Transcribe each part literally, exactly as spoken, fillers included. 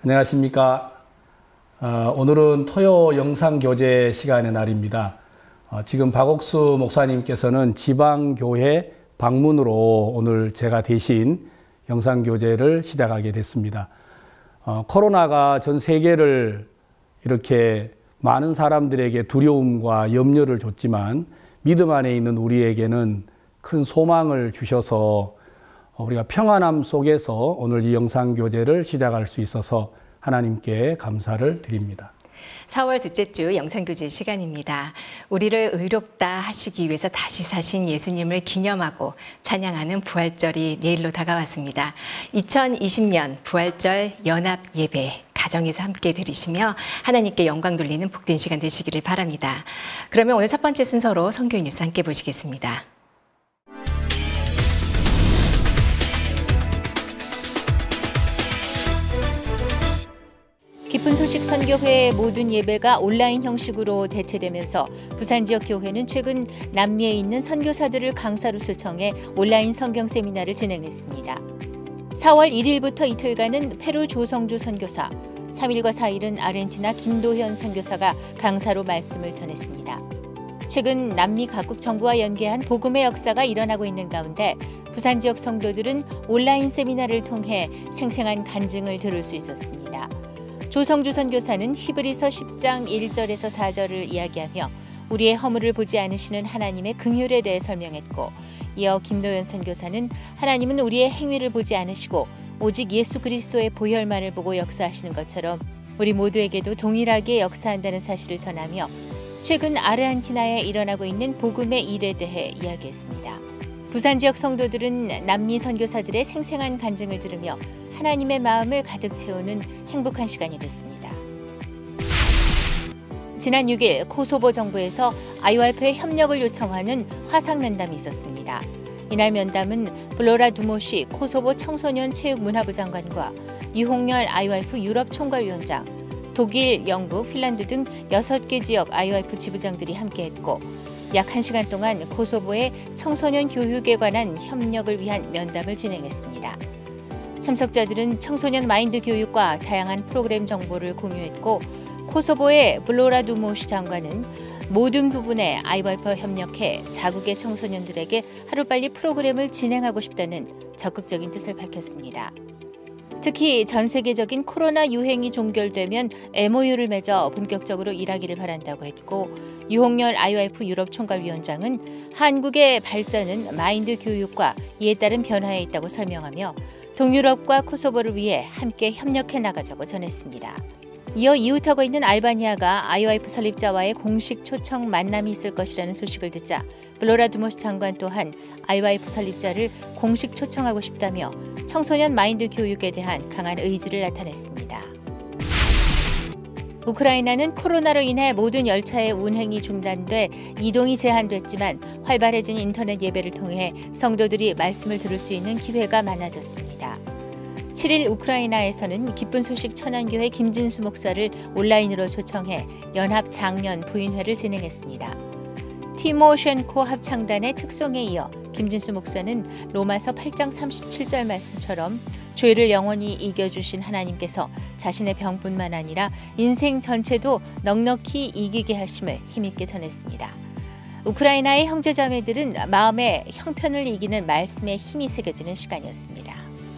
안녕하십니까. 어, 오늘은 토요 영상교제 시간의 날입니다. 어, 지금 박옥수 목사님께서는 지방교회 방문으로 오늘 제가 대신 영상교제를 시작하게 됐습니다. 어, 코로나가 전 세계를 이렇게 많은 사람들에게 두려움과 염려를 줬지만 믿음 안에 있는 우리에게는 큰 소망을 주셔서 우리가 평안함 속에서 오늘 이 영상교제를 시작할 수 있어서 하나님께 감사를 드립니다. 사월 둘째 주 영상교제 시간입니다. 우리를 의롭다 하시기 위해서 다시 사신 예수님을 기념하고 찬양하는 부활절이 내일로 다가왔습니다. 이천이십 년 부활절 연합 예배 가정에서 함께 드리시며 하나님께 영광 돌리는 복된 시간 되시기를 바랍니다. 그러면 오늘 첫 번째 순서로 선교인 뉴스 함께 보시겠습니다. 기쁜 소식 선교회의 모든 예배가 온라인 형식으로 대체되면서 부산 지역 교회는 최근 남미에 있는 선교사들을 강사로 초청해 온라인 성경 세미나를 진행했습니다. 사월 일일부터 이틀간은 페루 조성주 선교사, 삼일과 사일은 아르헨티나 김도현 선교사가 강사로 말씀을 전했습니다. 최근 남미 각국 정부와 연계한 복음의 역사가 일어나고 있는 가운데 부산 지역 성도들은 온라인 세미나를 통해 생생한 간증을 들을 수 있었습니다. 조성주 선교사는 히브리서 십 장 일 절에서 사 절을 이야기하며 우리의 허물을 보지 않으시는 하나님의 긍휼에 대해 설명했고, 이어 김도현 선교사는 하나님은 우리의 행위를 보지 않으시고 오직 예수 그리스도의 보혈만을 보고 역사하시는 것처럼 우리 모두에게도 동일하게 역사한다는 사실을 전하며 최근 아르헨티나에 일어나고 있는 복음의 일에 대해 이야기했습니다. 부산 지역 성도들은 남미 선교사들의 생생한 간증을 들으며 하나님의 마음을 가득 채우는 행복한 시간이 됐습니다. 지난 육 일 코소보 정부에서 아이와이프의 협력을 요청하는 화상 면담이 있었습니다. 이날 면담은 블로라 두모시 코소보 청소년 체육문화부 장관과 유홍열 아이와이프 유럽 총괄위원장, 독일, 영국, 핀란드 등 여섯 개 지역 아이와이프 지부장들이 함께했고, 약 한 시간 동안 코소보의 청소년 교육에 관한 협력을 위한 면담을 진행했습니다. 참석자들은 청소년 마인드 교육과 다양한 프로그램 정보를 공유했고, 코소보의 블로라 두모시 장관은 모든 부분에 아이와이프와 협력해 자국의 청소년들에게 하루빨리 프로그램을 진행하고 싶다는 적극적인 뜻을 밝혔습니다. 특히 전 세계적인 코로나 유행이 종결되면 엠오유를 맺어 본격적으로 일하기를 바란다고 했고, 유홍열 아이와이프 유럽 총괄위원장은 한국의 발전은 마인드 교육과 이에 따른 변화에 있다고 설명하며 동유럽과 코소보를 위해 함께 협력해 나가자고 전했습니다. 이어 이웃하고 있는 알바니아가 아이와이프 설립자와의 공식 초청 만남이 있을 것이라는 소식을 듣자 블로라 두모시 장관 또한 아이와이프 설립자를 공식 초청하고 싶다며 청소년 마인드 교육에 대한 강한 의지를 나타냈습니다. 우크라이나는 코로나로 인해 모든 열차의 운행이 중단돼 이동이 제한됐지만 활발해진 인터넷 예배를 통해 성도들이 말씀을 들을 수 있는 기회가 많아졌습니다. 칠 일 우크라이나에서는 기쁜 소식 천안교회 김진수 목사를 온라인으로 초청해 연합 장년 부인회를 진행했습니다. 티모셴코 합창단의 특송에 이어 김진수 목사는 로마서 팔 장 삼십칠 절 말씀처럼 죄를 영원히 이겨주신 하나님께서 자신의 병뿐만 아니라 인생 전체도 넉넉히 이기게 하심을 힘있게 전했습니다. 우크라이나의 형제자매들은 마음의 형편을 이기는 말씀에 힘이 새겨지는 시간이었습니다.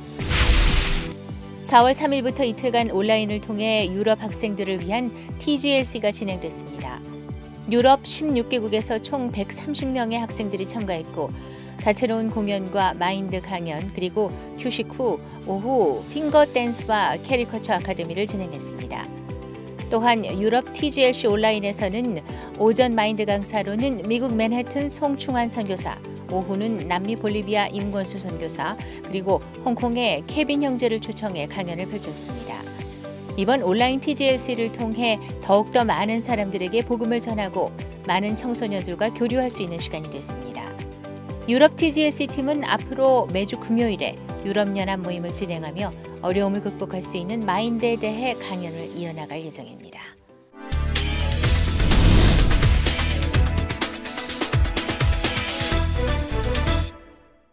사월 삼일부터 이틀간 온라인을 통해 유럽 학생들을 위한 티지엘씨가 진행됐습니다. 유럽 십육 개국에서 총 백삼십 명의 학생들이 참가했고, 다채로운 공연과 마인드 강연, 그리고 휴식 후 오후 핑거 댄스와 캐리커처 아카데미를 진행했습니다. 또한 유럽 티지엘씨 온라인에서는 오전 마인드 강사로는 미국 맨해튼 송충환 선교사, 오후는 남미 볼리비아 임권수 선교사, 그리고 홍콩의 케빈 형제를 초청해 강연을 펼쳤습니다. 이번 온라인 티지엘씨를 통해 더욱더 많은 사람들에게 복음을 전하고 많은 청소년들과 교류할 수 있는 시간이 됐습니다. 유럽 티지엘씨 팀은 앞으로 매주 금요일에 유럽연합 모임을 진행하며 어려움을 극복할 수 있는 마인드에 대해 강연을 이어나갈 예정입니다.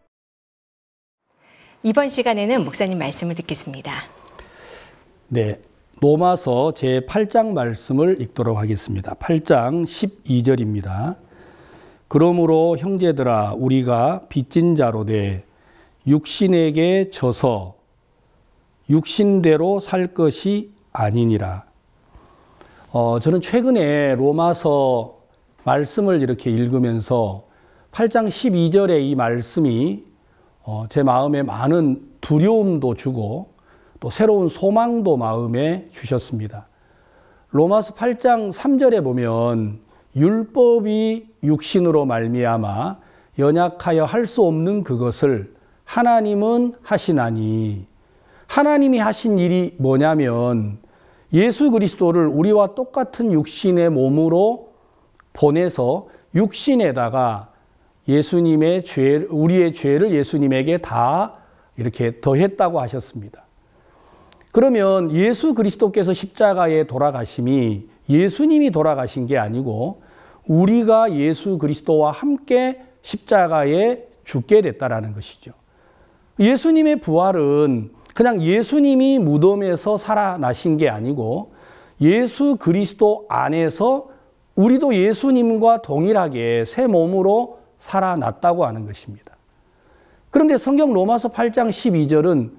이번 시간에는 목사님 말씀을 듣겠습니다. 네, 로마서 제팔 장 말씀을 읽도록 하겠습니다. 팔 장 십이 절입니다. 그러므로 형제들아 우리가 빚진 자로 돼 육신에게 져서 육신대로 살 것이 아니니라. 어, 저는 최근에 로마서 말씀을 이렇게 읽으면서 팔 장 십이 절의 이 말씀이 어, 제 마음에 많은 두려움도 주고 또 새로운 소망도 마음에 주셨습니다. 로마서 팔 장 삼 절에 보면 율법이 육신으로 말미암아 연약하여 할 수 없는 그것을 하나님은 하시나니, 하나님이 하신 일이 뭐냐면 예수 그리스도를 우리와 똑같은 육신의 몸으로 보내서 육신에다가 예수님의 죄, 우리의 죄를 예수님에게 다 이렇게 더했다고 하셨습니다. 그러면 예수 그리스도께서 십자가에 돌아가심이 예수님이 돌아가신 게 아니고 우리가 예수 그리스도와 함께 십자가에 죽게 됐다라는 것이죠. 예수님의 부활은 그냥 예수님이 무덤에서 살아나신 게 아니고 예수 그리스도 안에서 우리도 예수님과 동일하게 새 몸으로 살아났다고 하는 것입니다. 그런데 성경 로마서 팔 장 십이 절은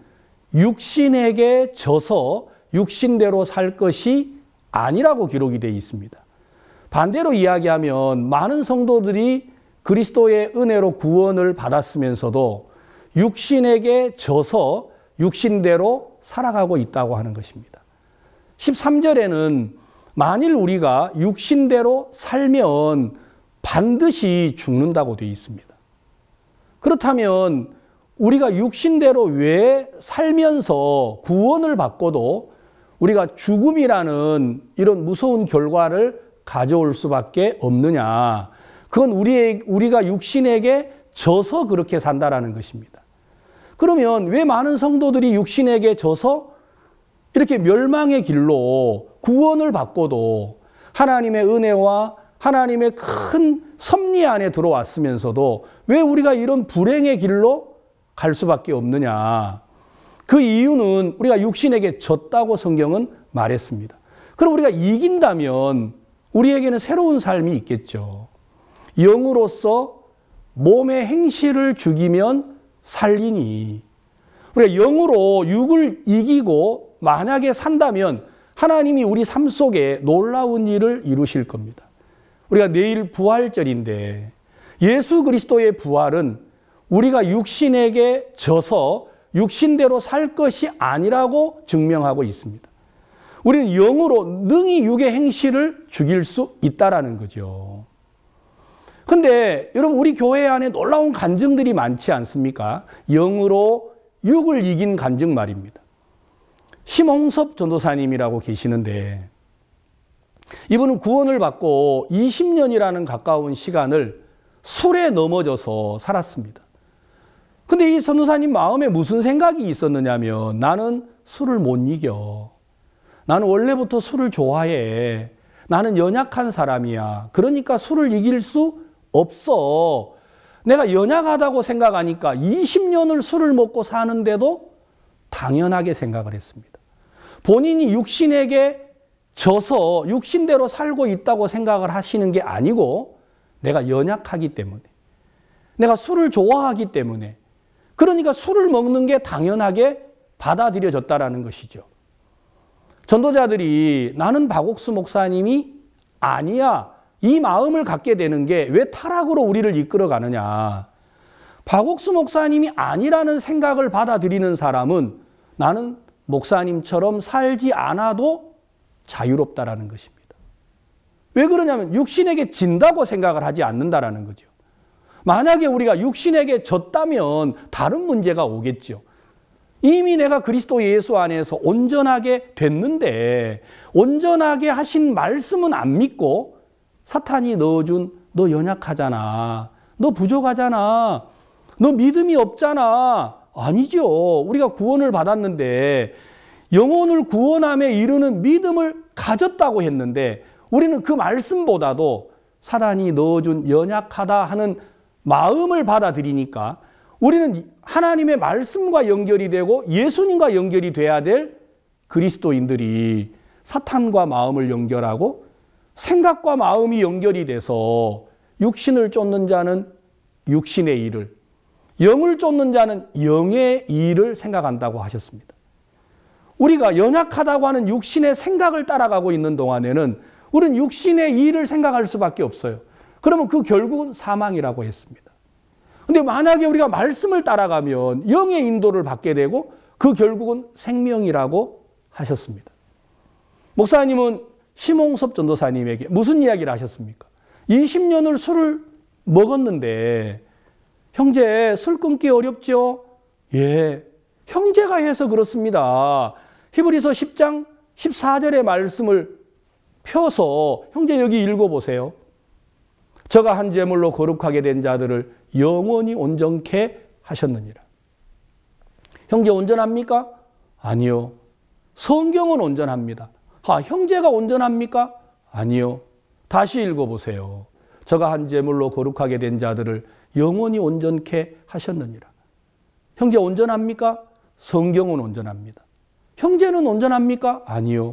육신에게 져서 육신대로 살 것이 아니라고 기록이 되어 있습니다. 반대로 이야기하면 많은 성도들이 그리스도의 은혜로 구원을 받았으면서도 육신에게 져서 육신대로 살아가고 있다고 하는 것입니다. 십삼 절에는 만일 우리가 육신대로 살면 반드시 죽는다고 되어 있습니다. 그렇다면 우리가 육신대로 왜 살면서 구원을 받고도 우리가 죽음이라는 이런 무서운 결과를 가져올 수밖에 없느냐. 그건 우리의, 우리가 육신에게 져서 그렇게 산다라는 것입니다. 그러면 왜 많은 성도들이 육신에게 져서 이렇게 멸망의 길로 구원을 받고도 하나님의 은혜와 하나님의 큰 섭리 안에 들어왔으면서도 왜 우리가 이런 불행의 길로 갈 수밖에 없느냐. 그 이유는 우리가 육신에게 졌다고 성경은 말했습니다. 그럼 우리가 이긴다면 우리에게는 새로운 삶이 있겠죠. 영으로서 몸의 행실을 죽이면 살리니. 우리가 영으로 육을 이기고 만약에 산다면 하나님이 우리 삶 속에 놀라운 일을 이루실 겁니다. 우리가 내일 부활절인데 예수 그리스도의 부활은 우리가 육신에게 져서 육신대로 살 것이 아니라고 증명하고 있습니다. 우리는 영으로 능히 육의 행실을 죽일 수 있다라는 거죠. 그런데 여러분 우리 교회 안에 놀라운 간증들이 많지 않습니까? 영으로 육을 이긴 간증 말입니다. 심홍섭 전도사님이라고 계시는데 이분은 구원을 받고 이십 년이라는 가까운 시간을 술에 넘어져서 살았습니다. 근데 이 전도사님 마음에 무슨 생각이 있었느냐면 나는 술을 못 이겨. 나는 원래부터 술을 좋아해. 나는 연약한 사람이야. 그러니까 술을 이길 수 없어. 내가 연약하다고 생각하니까 이십 년을 술을 먹고 사는데도 당연하게 생각을 했습니다. 본인이 육신에게 져서 육신대로 살고 있다고 생각을 하시는 게 아니고 내가 연약하기 때문에, 내가 술을 좋아하기 때문에, 그러니까 술을 먹는 게 당연하게 받아들여졌다라는 것이죠. 전도자들이 나는 박옥수 목사님이 아니야. 이 마음을 갖게 되는 게 왜 타락으로 우리를 이끌어 가느냐. 박옥수 목사님이 아니라는 생각을 받아들이는 사람은 나는 목사님처럼 살지 않아도 자유롭다라는 것입니다. 왜 그러냐면 육신에게 진다고 생각을 하지 않는다라는 거죠. 만약에 우리가 육신에게 졌다면 다른 문제가 오겠죠. 이미 내가 그리스도 예수 안에서 온전하게 됐는데 온전하게 하신 말씀은 안 믿고 사탄이 넣어준 너 연약하잖아. 너 부족하잖아. 너 믿음이 없잖아. 아니죠. 우리가 구원을 받았는데 영혼을 구원함에 이르는 믿음을 가졌다고 했는데 우리는 그 말씀보다도 사단이 넣어준 연약하다 하는 마음을 받아들이니까 우리는 하나님의 말씀과 연결이 되고 예수님과 연결이 돼야 될 그리스도인들이 사탄과 마음을 연결하고 생각과 마음이 연결이 돼서 육신을 쫓는 자는 육신의 일을, 영을 쫓는 자는 영의 일을 생각한다고 하셨습니다. 우리가 연약하다고 하는 육신의 생각을 따라가고 있는 동안에는 우리는 육신의 일을 생각할 수밖에 없어요. 그러면 그 결국은 사망이라고 했습니다. 근데 만약에 우리가 말씀을 따라가면 영의 인도를 받게 되고 그 결국은 생명이라고 하셨습니다. 목사님은 심홍섭 전도사님에게 무슨 이야기를 하셨습니까? 이십 년을 술을 먹었는데 형제 술 끊기 어렵죠? 예, 형제가 해서 그렇습니다. 히브리서 십 장 십사 절의 말씀을 펴서 형제 여기 읽어보세요. 저가 한 제물로 거룩하게 된 자들을 영원히 온전케 하셨느니라. 형제 온전합니까? 아니요. 성경은 온전합니다. 아, 형제가 온전합니까? 아니요. 다시 읽어보세요. 저가 한 제물로 거룩하게 된 자들을 영원히 온전케 하셨느니라. 형제 온전합니까? 성경은 온전합니다. 형제는 온전합니까? 아니요.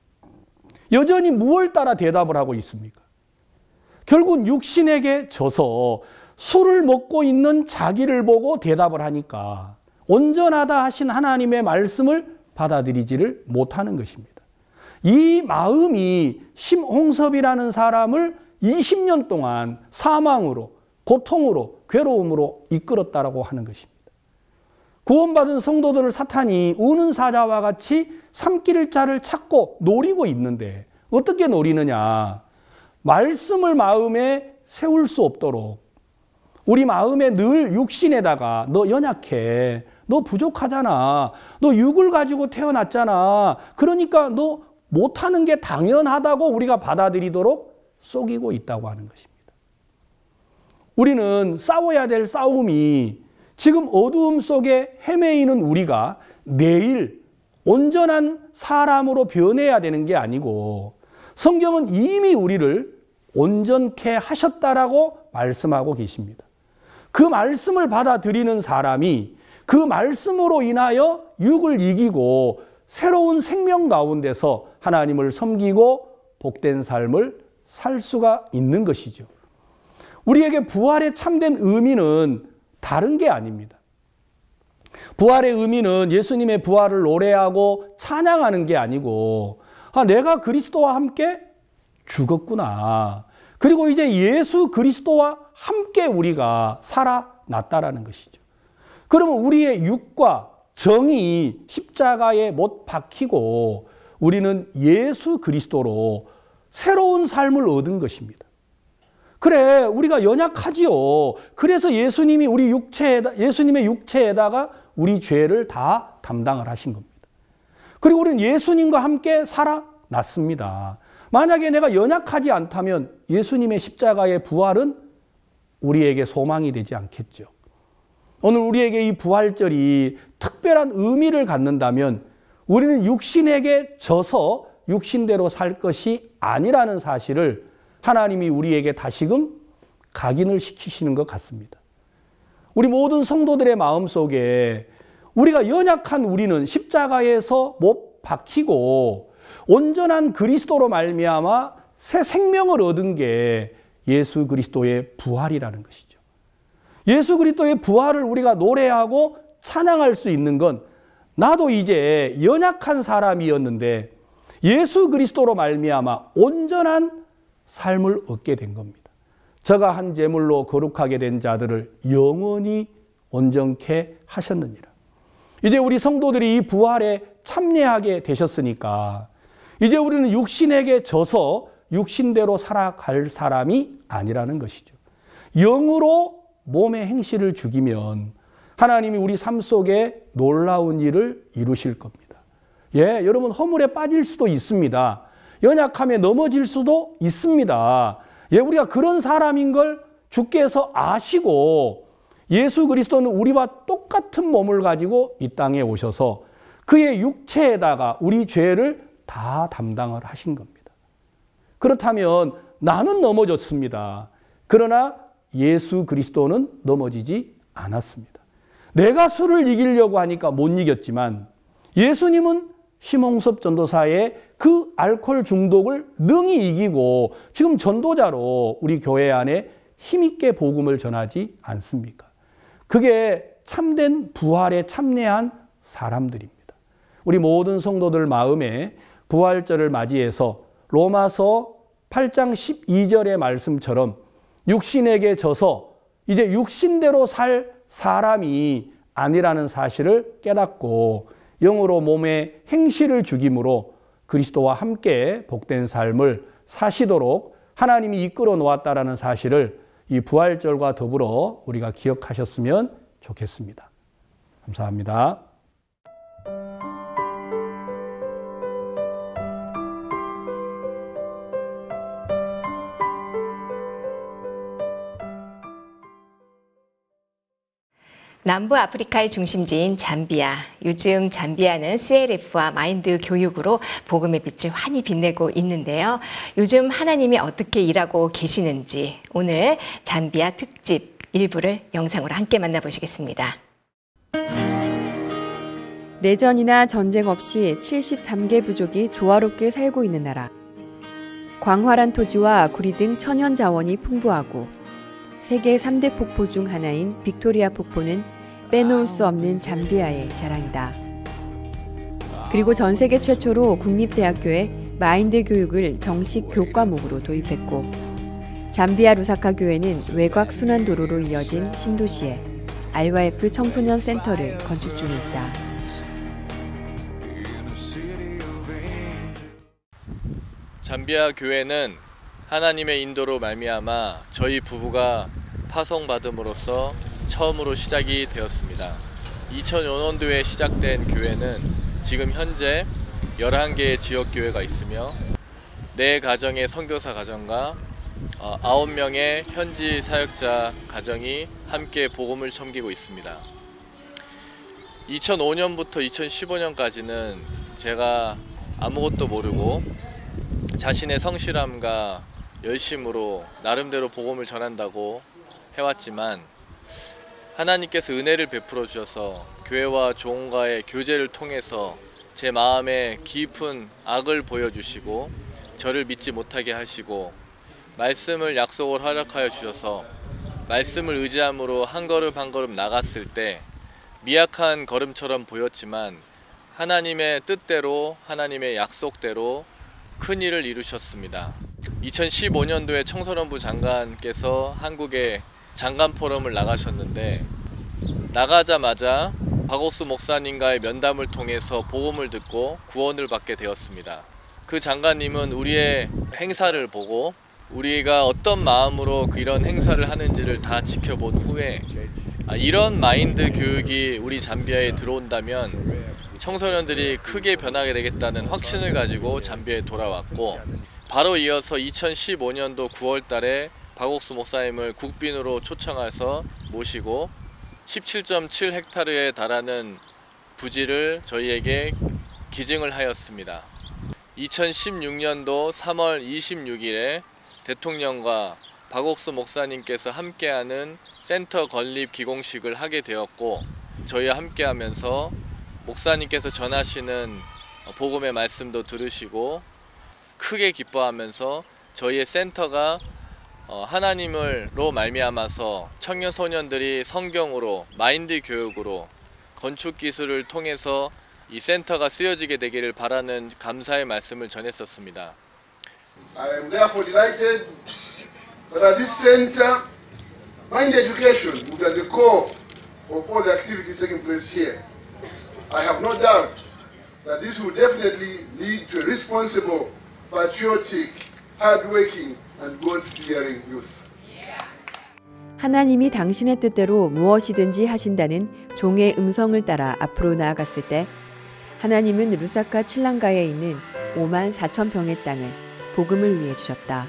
여전히 무엇을 따라 대답을 하고 있습니까? 결국 육신에게 져서 술을 먹고 있는 자기를 보고 대답을 하니까 온전하다 하신 하나님의 말씀을 받아들이지를 못하는 것입니다. 이 마음이 심홍섭이라는 사람을 이십 년 동안 사망으로, 고통으로, 괴로움으로 이끌었다라고 하는 것입니다. 구원받은 성도들을 사탄이 우는 사자와 같이 삼킬 자를 찾고 노리고 있는데 어떻게 노리느냐? 말씀을 마음에 세울 수 없도록 우리 마음에 늘 육신에다가 너 연약해, 너 부족하잖아, 너 육을 가지고 태어났잖아, 그러니까 너 못하는 게 당연하다고 우리가 받아들이도록 속이고 있다고 하는 것입니다. 우리는 싸워야 될 싸움이 지금 어두움 속에 헤매이는 우리가 내일 온전한 사람으로 변해야 되는 게 아니고 성경은 이미 우리를 온전케 하셨다라고 말씀하고 계십니다. 그 말씀을 받아들이는 사람이 그 말씀으로 인하여 육을 이기고 새로운 생명 가운데서 하나님을 섬기고 복된 삶을 살 수가 있는 것이죠. 우리에게 부활의 참된 의미는 다른 게 아닙니다. 부활의 의미는 예수님의 부활을 노래하고 찬양하는 게 아니고 아, 내가 그리스도와 함께 죽었구나. 그리고 이제 예수 그리스도와 함께 우리가 살아났다라는 것이죠. 그러면 우리의 육과 정이 십자가에 못 박히고 우리는 예수 그리스도로 새로운 삶을 얻은 것입니다. 그래, 우리가 연약하지요. 그래서 예수님이 우리 육체에다, 예수님의 육체에다가 우리 죄를 다 담당을 하신 겁니다. 그리고 우리는 예수님과 함께 살아났습니다. 만약에 내가 연약하지 않다면 예수님의 십자가의 부활은 우리에게 소망이 되지 않겠죠. 오늘 우리에게 이 부활절이 특별한 의미를 갖는다면 우리는 육신에게 져서 육신대로 살 것이 아니라는 사실을 하나님이 우리에게 다시금 각인을 시키시는 것 같습니다. 우리 모든 성도들의 마음속에 우리가 연약한 우리는 십자가에서 못 박히고 온전한 그리스도로 말미암아 새 생명을 얻은 게 예수 그리스도의 부활이라는 것이죠. 예수 그리스도의 부활을 우리가 노래하고 찬양할 수 있는 건 나도 이제 연약한 사람이었는데 예수 그리스도로 말미암아 온전한 삶을 얻게 된 겁니다. 저가 한 제물로 거룩하게 된 자들을 영원히 온전케 하셨느니라. 이제 우리 성도들이 이 부활에 참여하게 되셨으니까 이제 우리는 육신에게 져서 육신대로 살아갈 사람이 아니라는 것이죠. 영으로 몸의 행실을 죽이면 하나님이 우리 삶 속에 놀라운 일을 이루실 겁니다. 예, 여러분 허물에 빠질 수도 있습니다. 연약함에 넘어질 수도 있습니다. 예, 우리가 그런 사람인 걸 주께서 아시고 예수 그리스도는 우리와 똑같은 몸을 가지고 이 땅에 오셔서 그의 육체에다가 우리 죄를 다 담당을 하신 겁니다. 그렇다면 나는 넘어졌습니다. 그러나 예수 그리스도는 넘어지지 않았습니다. 내가 술을 이기려고 하니까 못 이겼지만 예수님은 심홍섭 전도사의 그 알코올 중독을 능히 이기고 지금 전도자로 우리 교회 안에 힘있게 복음을 전하지 않습니까? 그게 참된 부활에 참여한 사람들입니다. 우리 모든 성도들 마음에 부활절을 맞이해서 로마서 팔 장 십이 절의 말씀처럼 육신에게 져서 이제 육신대로 살 사람이 아니라는 사실을 깨닫고 영으로 몸에 행실을 죽임으로 그리스도와 함께 복된 삶을 사시도록 하나님이 이끌어 놓았다라는 사실을 이 부활절과 더불어 우리가 기억하셨으면 좋겠습니다. 감사합니다. 남부 아프리카의 중심지인 잠비아. 요즘 잠비아는 씨엘에프와 마인드 교육으로 복음의 빛을 환히 빛내고 있는데요. 요즘 하나님이 어떻게 일하고 계시는지 오늘 잠비아 특집 일부를 영상으로 함께 만나보시겠습니다. 내전이나 전쟁 없이 칠십삼 개 부족이 조화롭게 살고 있는 나라. 광활한 토지와 구리 등 천연 자원이 풍부하고 세계 삼 대 폭포 중 하나인 빅토리아 폭포는 빼놓을 수 없는 잠비아의 자랑이다. 그리고 전 세계 최초로 국립대학교에 마인드 교육을 정식 교과목으로 도입했고 잠비아 루사카 교회는 외곽 순환도로로 이어진 신도시에 아이와이에프 청소년 센터를 건축 중에 있다. 잠비아 교회는 하나님의 인도로 말미암아 저희 부부가 파송받음으로써 처음으로 시작이 되었습니다. 이천오 년도에 시작된 교회는 지금 현재 열한 개의 지역교회가 있으며 네 가정의 선교사 가정과 아홉 명의 현지 사역자 가정이 함께 복음을 섬기고 있습니다. 이천오 년부터 이천십오 년까지는 제가 아무것도 모르고 자신의 성실함과 열심으로 나름대로 복음을 전한다고 해왔지만 하나님께서 은혜를 베풀어 주셔서 교회와 종과의 교제를 통해서 제 마음에 깊은 악을 보여주시고 저를 믿지 못하게 하시고 말씀을 약속을 허락하여 주셔서 말씀을 의지함으로 한 걸음 한 걸음 나갔을 때 미약한 걸음처럼 보였지만 하나님의 뜻대로 하나님의 약속대로 큰 일을 이루셨습니다. 이천십오 년도에 청소년부 장관께서 한국에 장관 포럼을 나가셨는데 나가자마자 박옥수 목사님과의 면담을 통해서 복음을 듣고 구원을 받게 되었습니다. 그 장관님은 우리의 행사를 보고 우리가 어떤 마음으로 이런 행사를 하는지를 다 지켜본 후에 이런 마인드 교육이 우리 잠비아에 들어온다면 청소년들이 크게 변하게 되겠다는 확신을 가지고 잠비아에 돌아왔고 바로 이어서 이천십오 년도 구월 달에 박옥수 목사님을 국빈으로 초청해서 모시고 십칠 점 칠 헥타르에 달하는 부지를 저희에게 기증을 하였습니다. 이천십육 년도 삼월 이십육일에 대통령과 박옥수 목사님께서 함께하는 센터 건립 기공식을 하게 되었고 저희와 함께하면서 목사님께서 전하시는 복음의 말씀도 들으시고 크게 기뻐하면서 저희의 센터가 하나님으로 말미암아서 청년 소년들이 성경으로 마인드 교육으로 건축 기술을 통해서 이 센터가 쓰여지게 되기를 바라는 감사의 말씀을 전했었습니다. I am therefore delighted that at this center, mind education will be at the core of all the activities taking place here. I have no doubt that this will definitely lead to a responsible, patriotic, hardworking, and God-fearing youth. 하나님이 당신의 뜻대로 무엇이든지 하신다는 종의 음성을 따라 앞으로 나아갔을 때 하나님은 루사카 칠랑가에 있는 오만 사천 평의 땅을 복음을 위해 주셨다.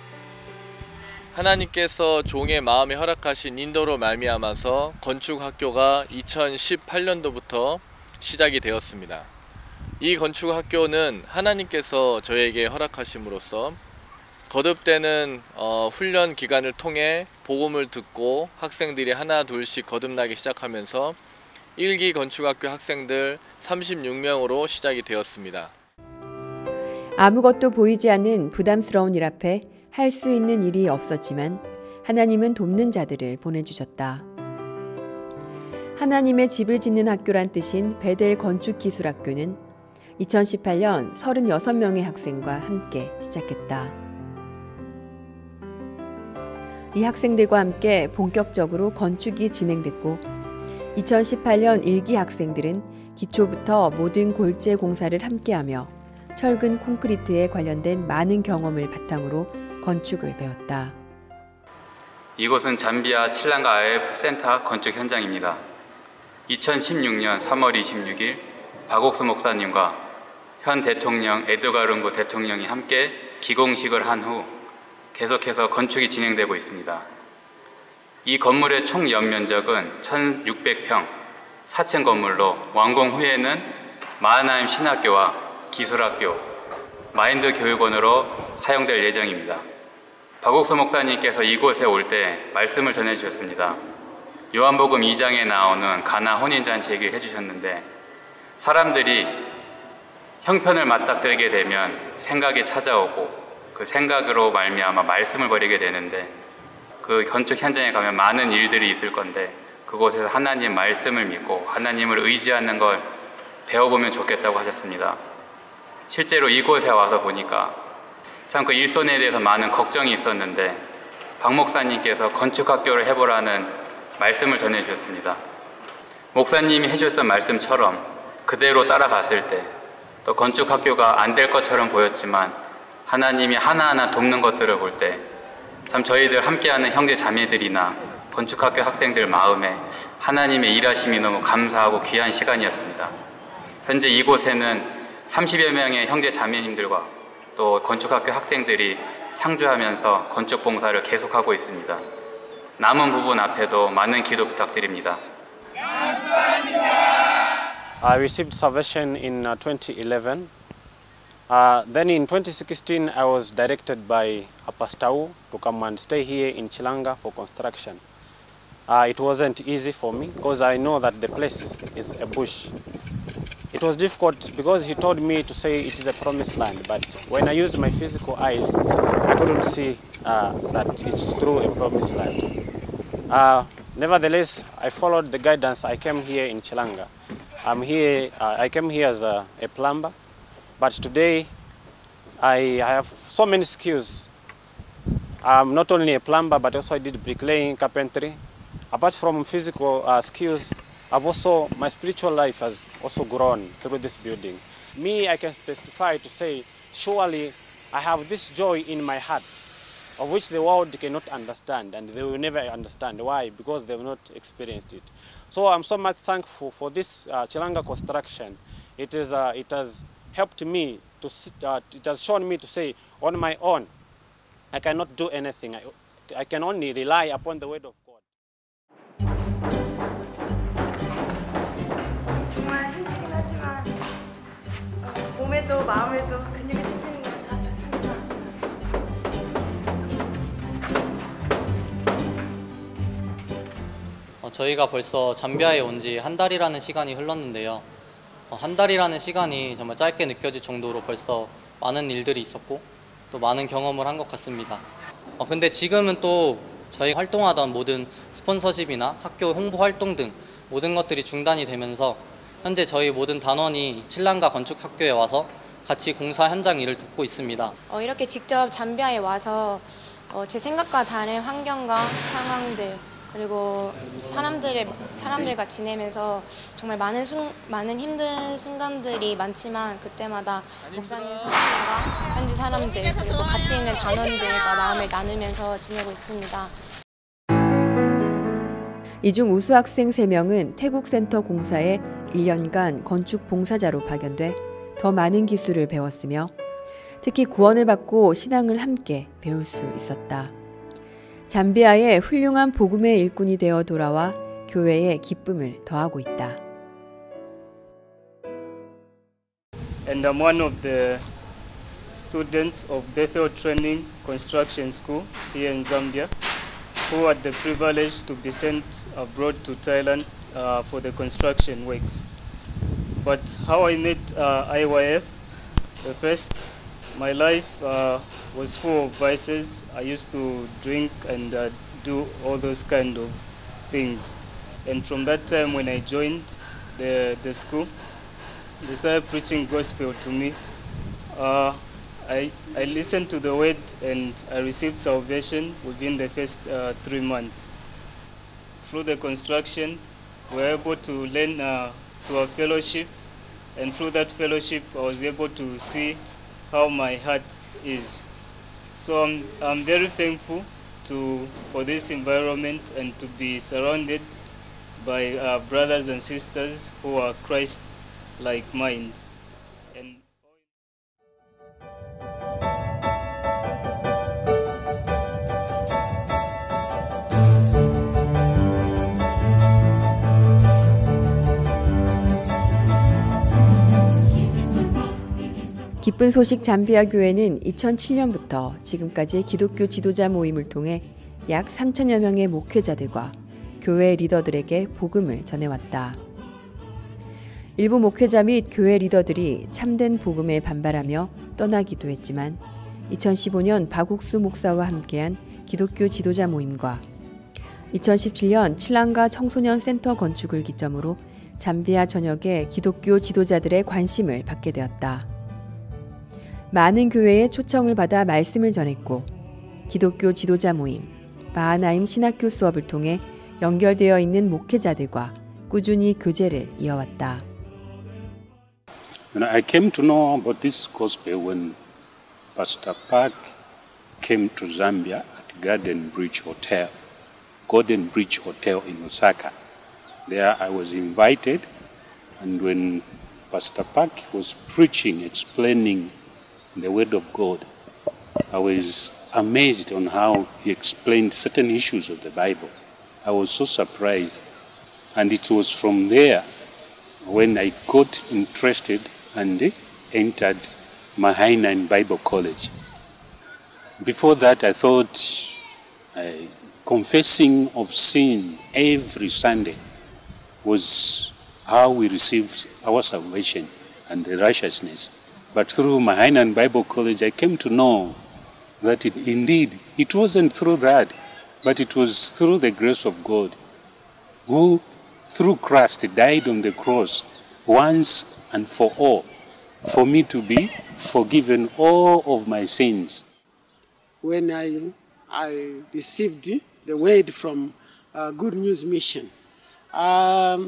하나님께서 종의 마음에 허락하신 인도로 말미암아서 건축학교가 이천십팔 년도부터 시작이 되었습니다. 이 건축학교는 하나님께서 저에게 허락하심으로써 거듭되는 어, 훈련 기간을 통해 복음을 듣고 학생들이 하나 둘씩 거듭나기 시작하면서 일 기 건축학교 학생들 삼십육 명으로 시작이 되었습니다. 아무것도 보이지 않는 부담스러운 일 앞에 할 수 있는 일이 없었지만 하나님은 돕는 자들을 보내주셨다. 하나님의 집을 짓는 학교란 뜻인 베델 건축기술학교는 이천십팔 년 서른여섯 명의 학생과 함께 시작했다. 이 학생들과 함께 본격적으로 건축이 진행됐고 이천십팔 년 일 기 학생들은 기초부터 모든 골재 공사를 함께하며 철근 콘크리트에 관련된 많은 경험을 바탕으로 건축을 배웠다. 이곳은 잠비아 칠랑가 아이와이에프 센터 건축 현장입니다. 이천십육 년 삼월 이십육 일 박옥수 목사님과 현 대통령 에드가 룬고 대통령이 함께 기공식을 한 후 계속해서 건축이 진행되고 있습니다. 이 건물의 총 연면적은 천육백 평, 사 층 건물로 완공 후에는 마하나임 신학교와 기술학교, 마인드 교육원으로 사용될 예정입니다. 박옥수 목사님께서 이곳에 올 때 말씀을 전해주셨습니다. 요한복음 이 장에 나오는 가나 혼인잔치 얘기를 해주셨는데 사람들이 형편을 맞닥뜨리게 되면 생각이 찾아오고 그 생각으로 말미암아 말씀을 버리게 되는데 그 건축 현장에 가면 많은 일들이 있을 건데 그곳에서 하나님 말씀을 믿고 하나님을 의지하는 걸 배워보면 좋겠다고 하셨습니다. 실제로 이곳에 와서 보니까 참 그 일손에 대해서 많은 걱정이 있었는데 박 목사님께서 건축학교를 해보라는 말씀을 전해주셨습니다. 목사님이 해주셨던 말씀처럼 그대로 따라갔을 때 또 건축학교가 안 될 것처럼 보였지만 하나님이 하나하나 돕는 것들을 볼 때 참 저희들 함께하는 형제 자매들이나 건축학교 학생들 마음에 하나님의 일하심이 너무 감사하고 귀한 시간이었습니다. 현재 이곳에는 삼십여 명의 형제 자매님들과 또 건축학교 학생들이 상주하면서 건축 봉사를 계속하고 있습니다. 남은 부분 앞에도 많은 기도 부탁드립니다. I received salvation in uh, twenty eleven. Uh, then in twenty sixteen, I was directed by a pastor to come and stay here in Chilanga for construction. Uh, it wasn't easy for me because I know that the place is a bush. It was difficult because he told me to say it is a promised land, but when I used my physical eyes, I couldn't see uh, that it's true a promised land. Uh, nevertheless, I followed the guidance. I came here in Chilanga. I'm here, uh, I came here as a, a plumber, but today I, I have so many skills. I'm not only a plumber, but also I did bricklaying, carpentry. Apart from physical uh, skills, I've also, my spiritual life has also grown through this building. Me, I can testify to say, surely I have this joy in my heart, of which the world cannot understand, and they will never understand. Why? Because they have not experienced it. So I'm so much thankful for this uh, Chilanga construction. It, is, uh, it has helped me, to, uh, it has shown me to say, on my own, I cannot do anything. I, I can only rely upon the word of God. 정말 힘들긴 하지만 어, 몸에도 마음에도 근육이 생기는 건 다 좋습니다. 어, 저희가 벌써 잠비아에 온 지 한 달이라는 시간이 흘렀는데요. 어, 한 달이라는 시간이 정말 짧게 느껴질 정도로 벌써 많은 일들이 있었고 또 많은 경험을 한 것 같습니다. 어, 근데 지금은 또 저희 활동하던 모든 스폰서십이나 학교 홍보 활동 등 모든 것들이 중단이 되면서 현재 저희 모든 단원이 칠랑가 건축학교에 와서 같이 공사 현장 일을 돕고 있습니다. 어, 이렇게 직접 잠비아에 와서 어, 제 생각과 다른 환경과 상황들 그리고 사람들의, 사람들과 지내면서 정말 많은, 순, 많은 힘든 순간들이 많지만 그때마다 목사님 선생님과 현지 사람들 그리고 같이 있는 단원들과 마음을 나누면서 지내고 있습니다. 이 중 우수 학생 세 명은 태국센터 공사에 일 년간 건축 봉사자로 파견돼 더 많은 기술을 배웠으며 특히 구원을 받고 신앙을 함께 배울 수 있었다. 잠비아의 훌륭한 복음의 일꾼이 되어 돌아와 교회의 기쁨을 더하고 있다. And I'm one of the students of Bethel Training Construction School here in Zambia, who had the privilege to be sent abroad to Thailand uh, for the construction works. But how I met uh, I Y F, the first, my life uh, was full of vices. I used to drink and uh, do all those kind of things. And from that time when I joined the, the school, they started preaching gospel to me. Uh, I, I listened to the word and I received salvation within the first uh, three months. Through the construction, we were able to learn uh, to a fellowship, and through that fellowship I was able to see how my heart is. So I'm, I'm very thankful to, for this environment and to be surrounded by uh, brothers and sisters who are Christ-like mind. And 기쁜 소식 잠비아 교회는 이천칠 년부터 지금까지 기독교 지도자 모임을 통해 약 삼천여 명의 목회자들과 교회 리더들에게 복음을 전해왔다. 일부 목회자 및 교회 리더들이 참된 복음에 반발하며 떠나기도 했지만 이천십오 년 박옥수 목사와 함께한 기독교 지도자 모임과 이천십칠 년 칠랑가 청소년 센터 건축을 기점으로 잠비아 전역의 기독교 지도자들의 관심을 받게 되었다. 많은 교회의 초청을 받아 말씀을 전했고 기독교 지도자 모임, 바하나임 신학교 수업을 통해 연결되어 있는 목회자들과 꾸준히 교제를 이어왔다. I came to know about this gospel when Pastor Park came to Zambia at Garden Bridge Hotel, Golden Bridge Hotel in Osaka. There I was invited, and when Pastor Park was preaching, explaining the Word of God, I was amazed on how he explained certain issues of the Bible. I was so surprised, and it was from there when I got interested and entered Mahainan Bible College. Before that, I thought uh, confessing of sin every Sunday was how we received our salvation and the righteousness. But through Mahainan Bible College, I came to know that it, indeed, it wasn't through that, but it was through the grace of God, who, through Christ, died on the cross once and for all, for me to be forgiven all of my sins. When I, I received the word from uh, Good News Mission, um,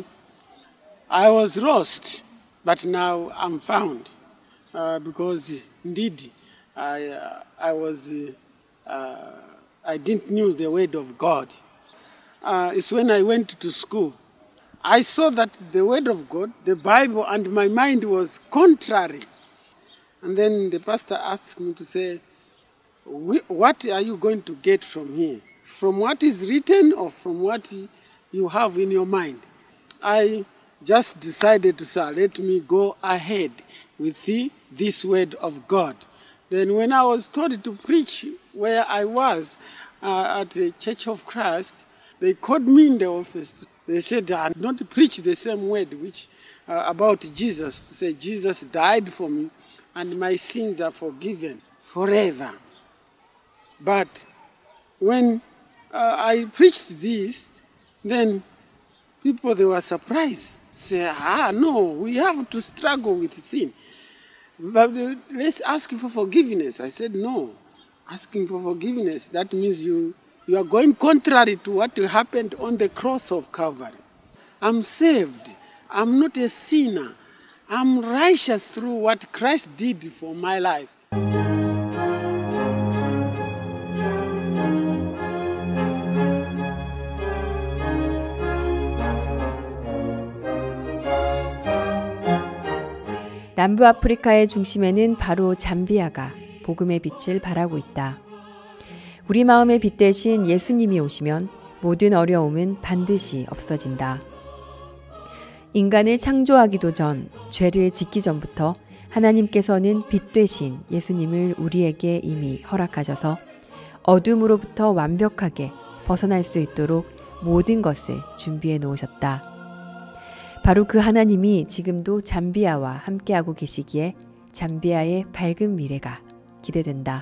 I was lost, but now I'm found. Uh, because indeed I, uh, I was, uh, uh, I didn't know the word of God. Uh, it's when I went to school, I saw that the word of God, the Bible, and my mind was contrary. And then the pastor asked me to say, what are you going to get from here? From what is written or from what you have in your mind? I just decided to say, let me go ahead with the, this word of God. Then when I was told to preach where I was uh, at the Church of Christ, they called me in the office. They said, I not preach the same word which uh, about Jesus. To say Jesus died for me and my sins are forgiven forever. But when uh, I preached this, then people, they were surprised. Say, ah, no, we have to struggle with sin. But let's ask for forgiveness. I said, no. Asking for forgiveness, that means you, you are going contrary to what happened on the cross of Calvary. I'm saved. I'm not a sinner. I'm righteous through what Christ did for my life. 남부아프리카의 중심에는 바로 잠비아가 복음의 빛을 발하고 있다. 우리 마음의 빛 대신 예수님이 오시면 모든 어려움은 반드시 없어진다. 인간을 창조하기도 전, 죄를 짓기 전부터 하나님께서는 빛 되신 예수님을 우리에게 이미 허락하셔서 어둠으로부터 완벽하게 벗어날 수 있도록 모든 것을 준비해 놓으셨다. 바로 그 하나님이 지금도 잠비아와 함께하고 계시기에 잠비아의 밝은 미래가 기대된다.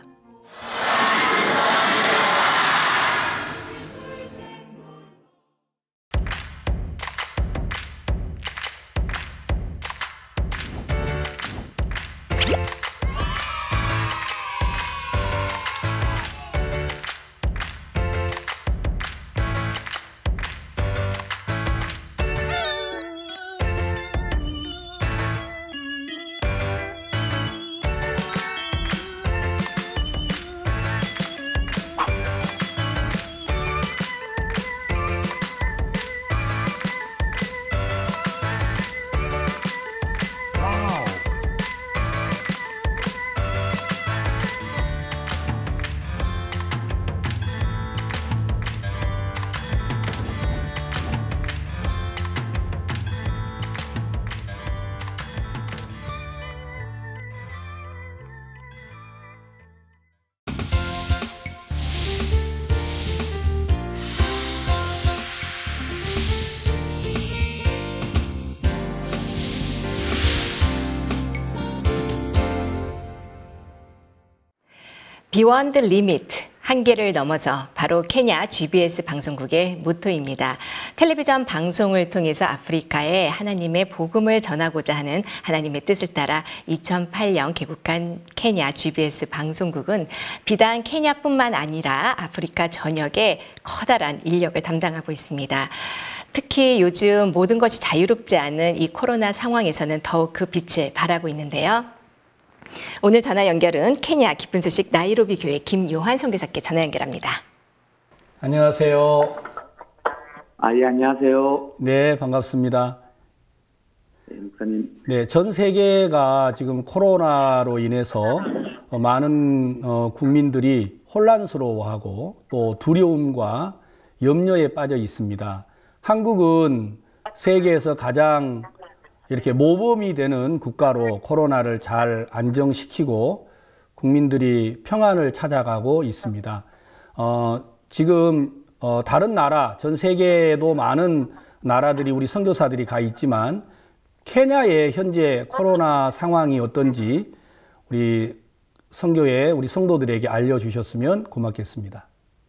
Beyond Limit, 한계를 넘어서 바로 케냐 지비에스 방송국의 모토입니다. 텔레비전 방송을 통해서 아프리카에 하나님의 복음을 전하고자 하는 하나님의 뜻을 따라 이천팔 년 개국한 케냐 지비에스 방송국은 비단 케냐뿐만 아니라 아프리카 전역에 커다란 인력을 담당하고 있습니다. 특히 요즘 모든 것이 자유롭지 않은 이 코로나 상황에서는 더욱 그 빛을 발하고 있는데요. 오늘 전화 연결은 케냐 기쁜 소식 나이로비 교회 김요한 선교사께 전화 연결합니다. 안녕하세요. 아, 예, 안녕하세요. 네, 반갑습니다. 네, 목사님. 네, 전 세계가 지금 코로나로 인해서 많은 국민들이 혼란스러워하고 또 두려움과 염려에 빠져 있습니다. 한국은 세계에서 가장 이렇게 모범이 되는 국가로 코로나를 잘 안정시키고 국민들이 평안을 찾아가고 있습니다. 어, 지금 어, 다른 나라, 전 세계에도 많은 나라들이 우리 선교사들이 가 있지만 케냐의 현재 코로나 상황이 어떤지 우리 선교회 우리 성도들에게 알려주셨으면 고맙겠습니다.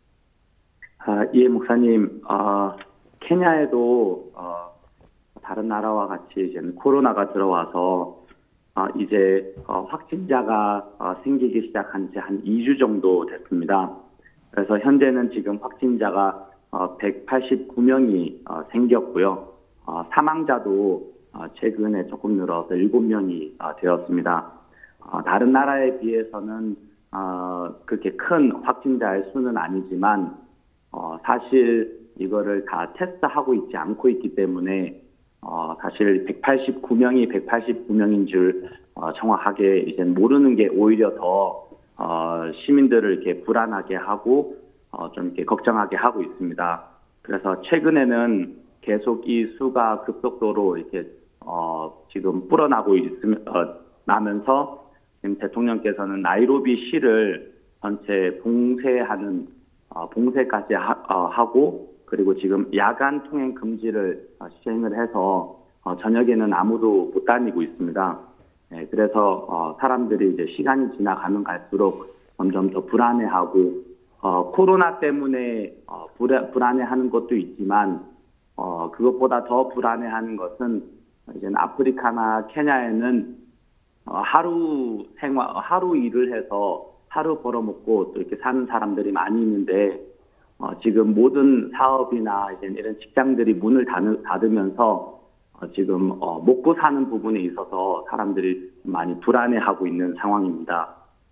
아, 예, 목사님. 어, 케냐에도 어, 다른 나라와 같이 이제 코로나가 들어와서 어, 이제 어, 확진자가 어, 생기기 시작한 지 한 이 주 정도 됐습니다. 그래서 현재는 지금 확진자가 어, 백팔십구 명이 어, 생겼고요. 어, 사망자도 어, 최근에 조금 늘어서 일곱 명이 어, 되었습니다. 어, 다른 나라에 비해서는 어, 그렇게 큰 확진자의 수는 아니지만 어, 사실 이거를 다 테스트하고 있지 않고 있기 때문에 어, 사실 백팔십구 명이 백팔십구 명인 줄 어, 정확하게 이제 모르는 게 오히려 더 어, 시민들을 이렇게 불안하게 하고 어, 좀 이렇게 걱정하게 하고 있습니다. 그래서 최근에는 계속 이 수가 급속도로 이렇게 어, 지금 불어나고 있으면 어, 나면서 지금 대통령께서는 나이로비 시를 전체 봉쇄하는 어, 봉쇄까지 하, 어, 하고. 그리고 지금 야간 통행 금지를 시행을 해서 어, 저녁에는 아무도 못 다니고 있습니다. 네, 그래서 어, 사람들이 이제 시간이 지나가면 갈수록 점점 더 불안해하고 어, 코로나 때문에 어, 불안, 불안해하는 것도 있지만 어, 그것보다 더 불안해하는 것은 이제 아프리카나 케냐에는 어, 하루 생활, 하루 일을 해서 하루 벌어먹고 또 이렇게 사는 사람들이 많이 있는데. 어, 지금 모든 사업이나 이제 이런 직장들이 문을 닫으, 닫으면서 어, 지금 어, 먹고 사는 부분에 있어서 사람들이 많이 불안해하고 있는 상황입니다.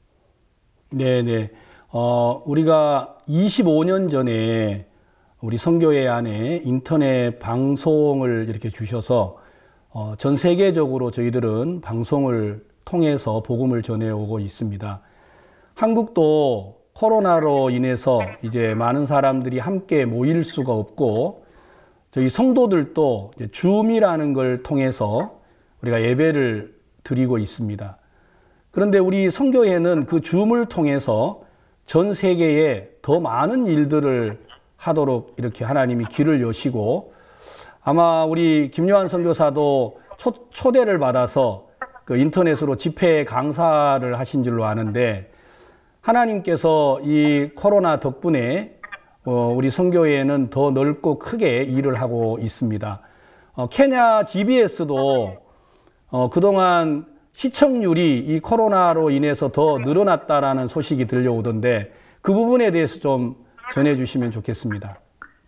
네네. 어, 우리가 이십오 년 전에 우리 선교회 안에 인터넷 방송을 이렇게 주셔서 어, 전 세계적으로 저희들은 방송을 통해서 복음을 전해오고 있습니다. 한국도 코로나로 인해서 이제 많은 사람들이 함께 모일 수가 없고 저희 성도들도 이제 줌이라는 걸 통해서 우리가 예배를 드리고 있습니다. 그런데 우리 선교회는 그 줌을 통해서 전 세계에 더 많은 일들을 하도록 이렇게 하나님이 길을 여시고 아마 우리 김요한 선교사도 초, 초대를 받아서 그 인터넷으로 집회 강사를 하신 줄로 아는데 하나님께서 이 코로나 덕분에 어, 우리 선교회는 더 넓고 크게 일을 하고 있습니다. 어, 케냐 지비에스도 어, 그동안 시청률이 이 코로나로 인해서 더 늘어났다라는 소식이 들려오던데 그 부분에 대해서 좀 전해주시면 좋겠습니다.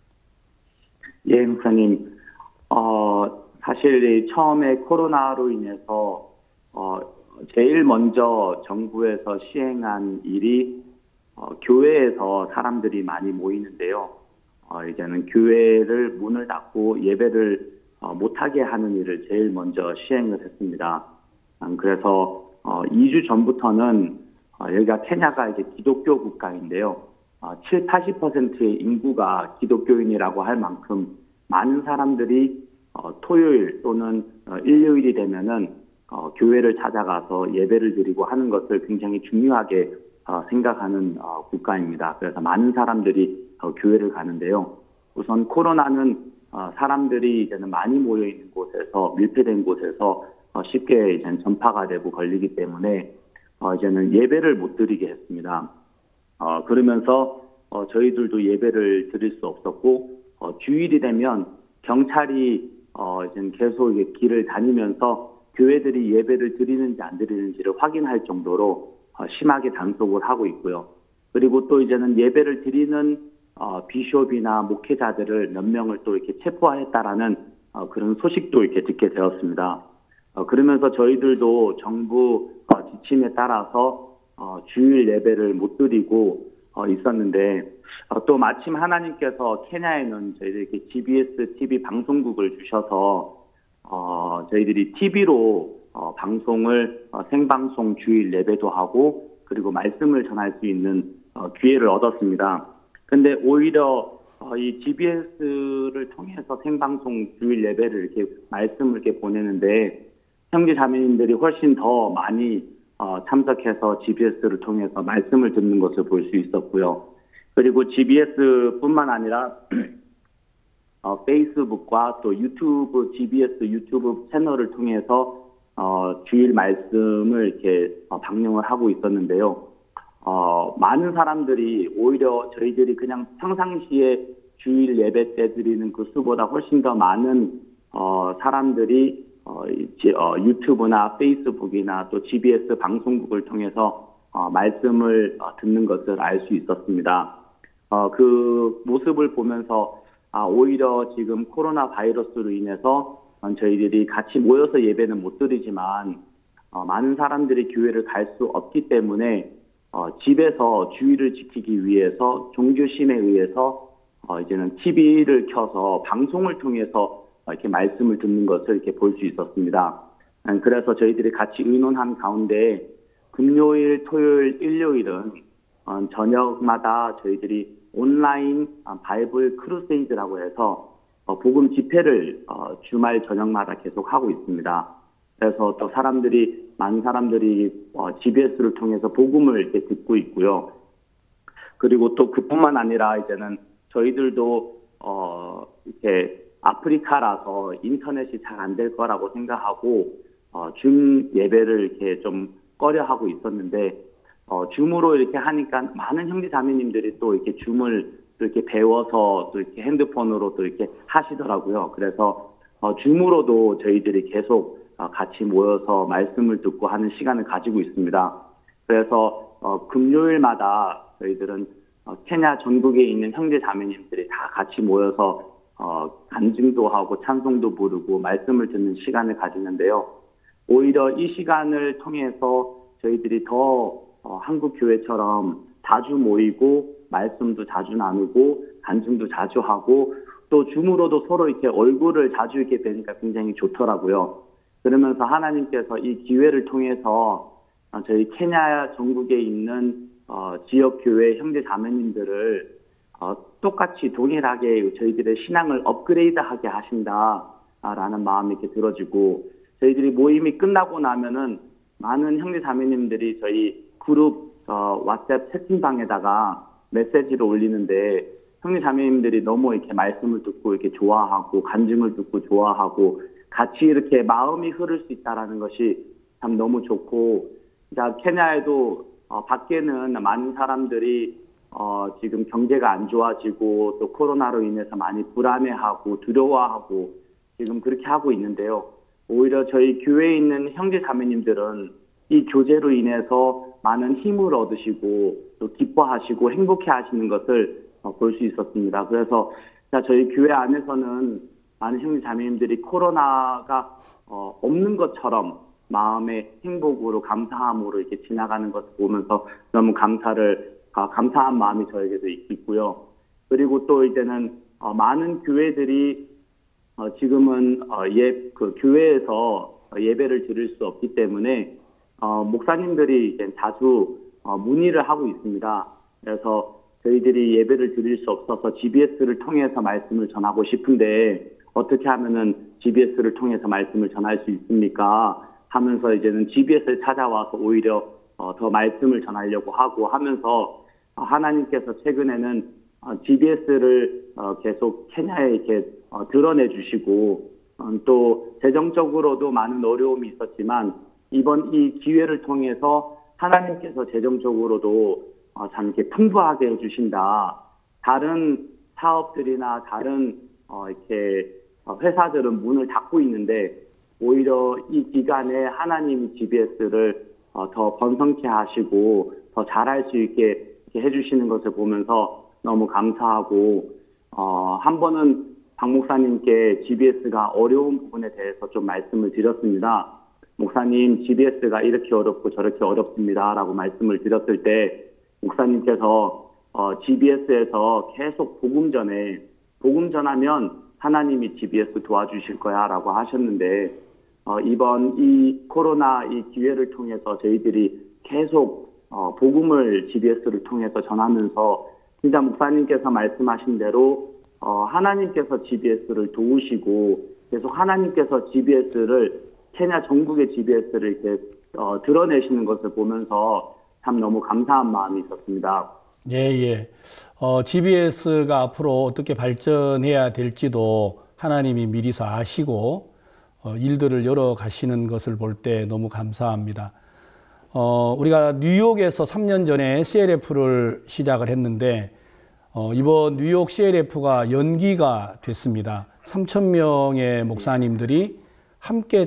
예, 목사님. 어, 사실 처음에 코로나로 인해서 어, 제일 먼저 정부에서 시행한 일이 어, 교회에서 사람들이 많이 모이는데요. 어, 이제는 교회를 문을 닫고 예배를 어, 못하게 하는 일을 제일 먼저 시행을 했습니다. 음, 그래서 어, 이 주 전부터는 어, 여기가 케냐가 이제 기독교 국가인데요. 어, 칠, 팔십 퍼센트의 인구가 기독교인이라고 할 만큼 많은 사람들이 어, 토요일 또는 어, 일요일이 되면은 어, 교회를 찾아가서 예배를 드리고 하는 것을 굉장히 중요하게 어, 생각하는 어, 국가입니다. 그래서 많은 사람들이 어, 교회를 가는데요. 우선 코로나는 어, 사람들이 이제는 많이 모여 있는 곳에서 밀폐된 곳에서 어, 쉽게 이제는 전파가 되고 걸리기 때문에 어, 이제는 예배를 못 드리게 했습니다. 어, 그러면서 어, 저희들도 예배를 드릴 수 없었고 어, 주일이 되면 경찰이 어, 이제 계속 이게 길을 다니면서 교회들이 예배를 드리는지 안 드리는지를 확인할 정도로 어, 심하게 단속을 하고 있고요. 그리고 또 이제는 예배를 드리는 어, 비숍이나 목회자들을 몇 명을 또 이렇게 체포했다라는 어, 그런 소식도 이렇게 듣게 되었습니다. 어, 그러면서 저희들도 정부 어, 지침에 따라서 어, 주일 예배를 못 드리고 어, 있었는데 어, 또 마침 하나님께서 케냐에는 저희들에게 지비에스 티비 방송국을 주셔서 어, 저희들이 티비로 어, 방송을 어, 생방송 주일 예배도 하고 그리고 말씀을 전할 수 있는 어, 기회를 얻었습니다. 근데 오히려 어, 이 지비에스를 통해서 생방송 주일 예배를 이렇게 말씀을 이렇게 보내는데 형제 자매님들이 훨씬 더 많이 어, 참석해서 지비에스를 통해서 말씀을 듣는 것을 볼 수 있었고요. 그리고 지비에스뿐만 아니라 어, 페이스북과 또 유튜브, 지비에스 유튜브 채널을 통해서 어, 주일 말씀을 이렇게 어, 방영을 하고 있었는데요. 어, 많은 사람들이 오히려 저희들이 그냥 평상시에 주일 예배 때 드리는 그 수보다 훨씬 더 많은 어, 사람들이 어, 지, 어, 유튜브나 페이스북이나 또 지비에스 방송국을 통해서 어, 말씀을 어, 듣는 것을 알 수 있었습니다. 어, 그 모습을 보면서 아, 오히려 지금 코로나 바이러스로 인해서 어, 저희들이 같이 모여서 예배는 못 드리지만 어, 많은 사람들이 교회를 갈 수 없기 때문에 어, 집에서 주의를 지키기 위해서 종교심에 의해서 어, 이제는 티비를 켜서 방송을 통해서 이렇게 말씀을 듣는 것을 이렇게 볼 수 있었습니다. 그래서 저희들이 같이 의논한 가운데 금요일, 토요일, 일요일은 어, 저녁마다 저희들이 온라인 바이블 크루세이드라고 해서 어, 복음 집회를 어, 주말 저녁마다 계속 하고 있습니다. 그래서 또 사람들이 많은 사람들이 어, 지비에스를 통해서 복음을 이렇게 듣고 있고요. 그리고 또 그뿐만 아니라 이제는 저희들도 어, 이렇게 아프리카라서 인터넷이 잘 안 될 거라고 생각하고 어, 줌 예배를 이렇게 좀 꺼려하고 있었는데 어, 줌으로 이렇게 하니까 많은 형제 자매님들이 또 이렇게 줌을 또 이렇게 배워서 또 이렇게 핸드폰으로 또 이렇게 하시더라고요. 그래서 어, 줌으로도 저희들이 계속 어, 같이 모여서 말씀을 듣고 하는 시간을 가지고 있습니다. 그래서 어, 금요일마다 저희들은 어, 케냐 전국에 있는 형제 자매님들이 다 같이 모여서 어, 간증도 하고 찬송도 부르고 말씀을 듣는 시간을 가지는데요. 오히려 이 시간을 통해서 저희들이 더 어, 한국 교회처럼 자주 모이고 말씀도 자주 나누고 간증도 자주 하고 또 줌으로도 서로 이렇게 얼굴을 자주 이렇게 뵈니까 굉장히 좋더라고요. 그러면서 하나님께서 이 기회를 통해서 어, 저희 케냐 전국에 있는 어, 지역 교회 형제 자매님들을 어, 똑같이 동일하게 저희들의 신앙을 업그레이드하게 하신다라는 마음이 이렇게 들어지고 저희들이 모임이 끝나고 나면은 많은 형제 자매님들이 저희 그룹 어, 왓츠앱 채팅방에다가 메시지를 올리는데 형제 자매님들이 너무 이렇게 말씀을 듣고 이렇게 좋아하고 간증을 듣고 좋아하고 같이 이렇게 마음이 흐를 수 있다라는 것이 참 너무 좋고, 자 케냐에도 어, 밖에는 많은 사람들이 어, 지금 경제가 안 좋아지고 또 코로나로 인해서 많이 불안해하고 두려워하고 지금 그렇게 하고 있는데요. 오히려 저희 교회에 있는 형제 자매님들은 이 교제로 인해서 많은 힘을 얻으시고 또 기뻐하시고 행복해 하시는 것을 어, 볼 수 있었습니다. 그래서 자, 저희 교회 안에서는 많은 형제 자매님들이 코로나가 어, 없는 것처럼 마음의 행복으로 감사함으로 이렇게 지나가는 것을 보면서 너무 감사를 어, 감사한 마음이 저에게도 있고요. 그리고 또 이제는 어, 많은 교회들이 어, 지금은 어, 예, 그 교회에서 예배를 드릴 수 없기 때문에 어, 목사님들이 이제 자주 어, 문의를 하고 있습니다. 그래서 저희들이 예배를 드릴 수 없어서 지비에스를 통해서 말씀을 전하고 싶은데 어떻게 하면은 지비에스를 통해서 말씀을 전할 수 있습니까? 하면서 이제는 지비에스를 찾아와서 오히려 어, 더 말씀을 전하려고 하고 하면서 어, 하나님께서 최근에는 어, 지비에스를 어, 계속 케냐에 이렇게 어, 드러내 주시고 어, 또 재정적으로도 많은 어려움이 있었지만 이번 이 기회를 통해서 하나님께서 재정적으로도 어, 참 이렇게 풍부하게 해주신다. 다른 사업들이나 다른 어, 이렇게 회사들은 문을 닫고 있는데 오히려 이 기간에 하나님이 지비에스를 어, 더 번성케 하시고 더 잘할 수 있게 이렇게 해주시는 것을 보면서 너무 감사하고 어, 한 번은 박 목사님께 지비에스가 어려운 부분에 대해서 좀 말씀을 드렸습니다. 목사님, 지비에스가 이렇게 어렵고 저렇게 어렵습니다. 라고 말씀을 드렸을 때 목사님께서 어, 지비에스에서 계속 복음 전에 복음 전하면 하나님이 지비에스 도와주실 거야 라고 하셨는데 어, 이번 이 코로나 이 기회를 통해서 저희들이 계속 어, 복음을 지비에스를 통해서 전하면서 진짜 목사님께서 말씀하신 대로 어, 하나님께서 지비에스를 도우시고 계속 하나님께서 지비에스를 케냐 전국의 지비에스를 이렇게 어, 드러내시는 것을 보면서 참 너무 감사한 마음이 있었습니다. 예, 예. 어, 지비에스가 앞으로 어떻게 발전해야 될지도 하나님이 미리서 아시고 어, 일들을 열어 가시는 것을 볼 때 너무 감사합니다. 어, 우리가 뉴욕에서 삼 년 전에 씨엘에프를 시작을 했는데 어, 이번 뉴욕 씨엘에프가 연기가 됐습니다. 삼천 명의 목사님들이 함께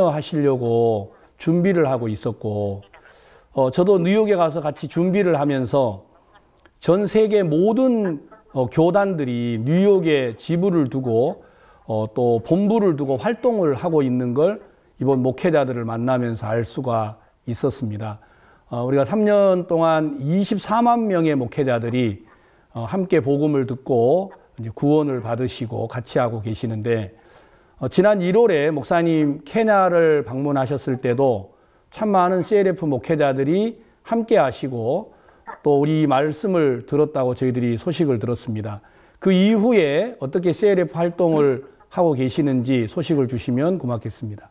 참여하시려고 준비를 하고 있었고 어, 저도 뉴욕에 가서 같이 준비를 하면서 전 세계 모든 어, 교단들이 뉴욕에 지부를 두고 어, 또 본부를 두고 활동을 하고 있는 걸 이번 목회자들을 만나면서 알 수가 있었습니다. 어, 우리가 삼 년 동안 이십사만 명의 목회자들이 어, 함께 복음을 듣고 이제 구원을 받으시고 같이 하고 계시는데 어, 지난 일월에 목사님 케냐를 방문하셨을 때도 참 많은 씨엘에프 목회자들이 함께 하시고 또 우리 말씀을 들었다고 저희들이 소식을 들었습니다. 그 이후에 어떻게 씨엘에프 활동을 하고 계시는지 소식을 주시면 고맙겠습니다.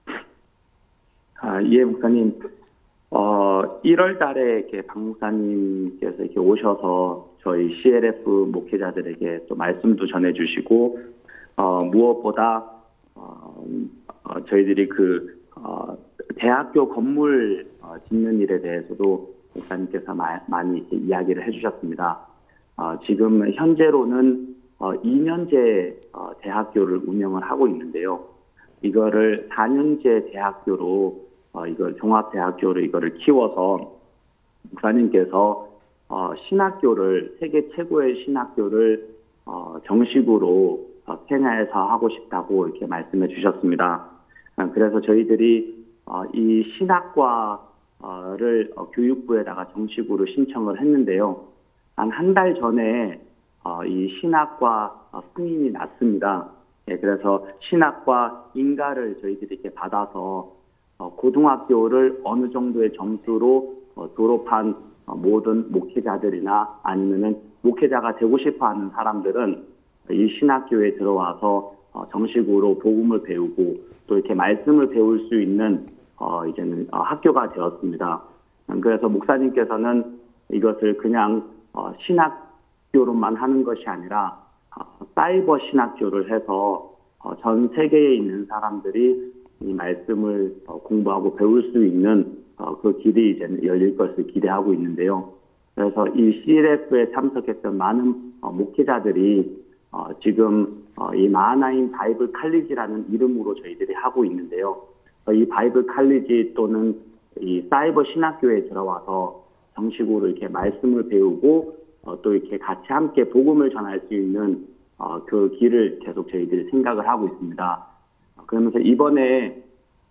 아, 예, 목사님. 어, 일월 달에 이렇게 박 목사님께서 이렇게 오셔서 저희 씨엘에프 목회자들에게 또 말씀도 전해주시고, 어, 무엇보다, 어, 어, 저희들이 그, 어, 대학교 건물 어, 짓는 일에 대해서도 목사님께서 마, 많이 이렇게 이야기를 해주셨습니다. 어, 지금 현재로는 어, 이 년제 어, 대학교를 운영을 하고 있는데요. 이거를 사 년제 대학교로 어, 이걸 종합대학교로 이거를 키워서 목사님께서 어, 신학교를 세계 최고의 신학교를 어, 정식으로 어, 케냐에서 하고 싶다고 이렇게 말씀해 주셨습니다. 어, 그래서 저희들이 어, 이 신학과를 어, 교육부에다가 정식으로 신청을 했는데요. 한 한 달 전에 어, 이 신학과 어, 승인이 났습니다. 예, 그래서 신학과 인가를 저희들이 이렇게 받아서 어, 고등학교를 어느 정도의 점수로 어, 졸업한 어, 모든 목회자들이나 아니면은 목회자가 되고 싶어하는 사람들은 이 신학교에 들어와서 어, 정식으로 복음을 배우고 또 이렇게 말씀을 배울 수 있는 어, 이제는 어, 학교가 되었습니다. 그래서 목사님께서는 이것을 그냥 어, 신학 신학교로만 하는 것이 아니라 어, 사이버 신학교를 해서 어, 전 세계에 있는 사람들이 이 말씀을 어, 공부하고 배울 수 있는 어, 그 길이 이제 열릴 것을 기대하고 있는데요. 그래서 이 씨엘에프에 참석했던 많은 어, 목회자들이 어, 지금 어, 이 마하나임 바이블 칼리지라는 이름으로 저희들이 하고 있는데요. 어, 이 바이블 칼리지 또는 이 사이버 신학교에 들어와서 정식으로 이렇게 말씀을 배우고 어, 또 이렇게 같이 함께 복음을 전할 수 있는 어, 그 길을 계속 저희들이 생각을 하고 있습니다. 어, 그러면서 이번에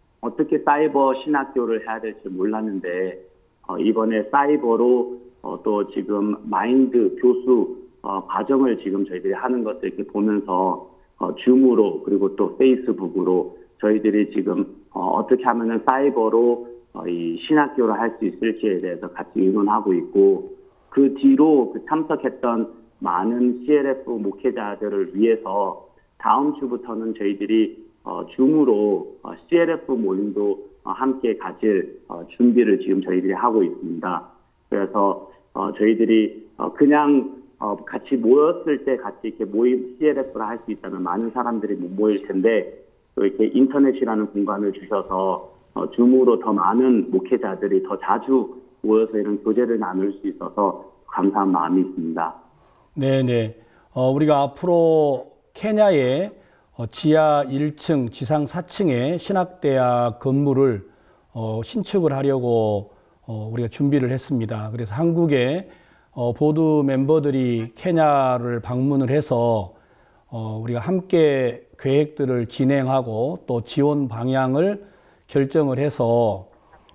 어떻게 사이버 신학교를 해야 될지 몰랐는데 어, 이번에 사이버로 어, 또 지금 마인드 교수 어, 과정을 지금 저희들이 하는 것을 이렇게 보면서 어, 줌으로 그리고 또 페이스북으로 저희들이 지금 어, 어떻게 하면은 사이버로 어, 이 신학교를 할 수 있을지에 대해서 같이 의논하고 있고 그 뒤로 그 참석했던 많은 씨엘에프 목회자들을 위해서 다음 주부터는 저희들이 어, 줌으로 어, 씨엘에프 모임도 어, 함께 가질 어, 준비를 지금 저희들이 하고 있습니다. 그래서 어, 저희들이 어, 그냥 어, 같이 모였을 때 같이 이렇게 모임 씨엘에프를 할 수 있다면 많은 사람들이 못 모일 텐데 또 이렇게 인터넷이라는 공간을 주셔서 어, 줌으로 더 많은 목회자들이 더 자주 모여서 이런 교제를 나눌 수 있어서 감사한 마음이 있습니다. 네네. 어, 우리가 앞으로 케냐에 어, 지하 일 층, 지상 사 층의 신학대학 건물을 어, 신축을 하려고 어, 우리가 준비를 했습니다. 그래서 한국의 어, 보드 멤버들이 케냐를 방문을 해서 어, 우리가 함께 계획들을 진행하고 또 지원 방향을 결정을 해서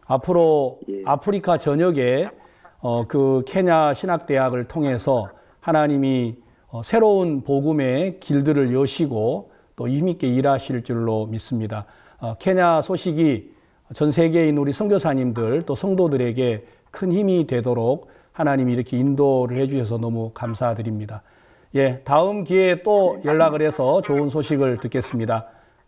앞으로 예. 아프리카 전역에 어, 그 케냐 신학대학을 통해서 하나님이 어, 새로운 복음의 길들을 여시고 또 힘있게 일하실 줄로 믿습니다. 어, 케냐 소식이 전 세계에 있는 우리 선교사님들 또 성도들에게 큰 힘이 되도록 하나님이 이렇게 인도를 해주셔서 너무 감사드립니다. 예, 다음 기회에 또 연락을 해서 좋은 소식을 듣겠습니다.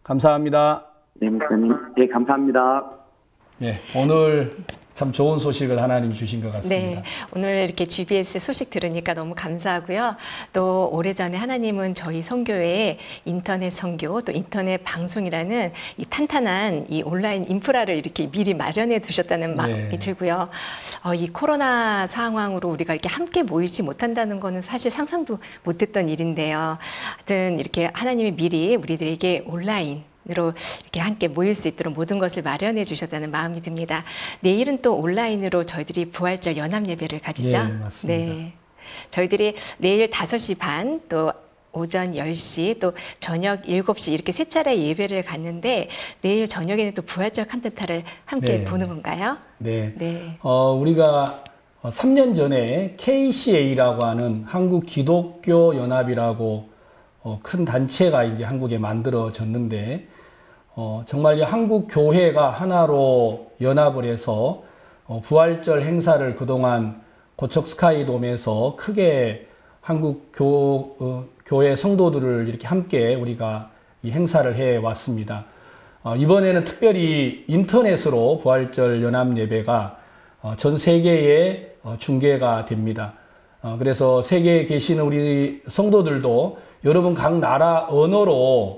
감사합니다. 네, 목사님. 예, 감사합니다. 예, 오늘 참 좋은 소식을 하나님이 주신 것 같습니다. 네, 오늘 이렇게 지비에스 소식 들으니까 너무 감사하고요. 또 오래전에 하나님은 저희 선교회에 인터넷 선교 또 인터넷 방송이라는 이 탄탄한 이 온라인 인프라를 이렇게 미리 마련해 두셨다는 마음이 네. 들고요. 어, 이 코로나 상황으로 우리가 이렇게 함께 모이지 못한다는 거는 사실 상상도 못했던 일인데요. 하여튼 이렇게 하나님이 미리 우리들에게 온라인 으로 이렇게 함께 모일 수 있도록 모든 것을 마련해 주셨다는 마음이 듭니다. 내일은 또 온라인으로 저희들이 부활절 연합 예배를 가지죠. 네, 맞습니다. 네. 저희들이 내일 다섯 시 반, 또 오전 열 시, 또 저녁 일곱 시 이렇게 세 차례 예배를 갔는데 내일 저녁에는 또 부활절 칸타타를 함께 네. 보는 건가요? 네. 네. 어, 우리가 삼 년 전에 케이씨에이라고 하는 한국 기독교 연합이라고 어, 큰 단체가 이제 한국에 만들어졌는데 어, 정말 이 한국 교회가 하나로 연합을 해서 어, 부활절 행사를 그동안 고척 스카이돔에서 크게 한국 교, 어, 교회 성도들을 이렇게 함께 우리가 이 행사를 해 왔습니다. 어, 이번에는 특별히 인터넷으로 부활절 연합 예배가 어, 전 세계에 어, 중계가 됩니다. 어, 그래서 세계에 계시는 우리 성도들도 여러분 각 나라 언어로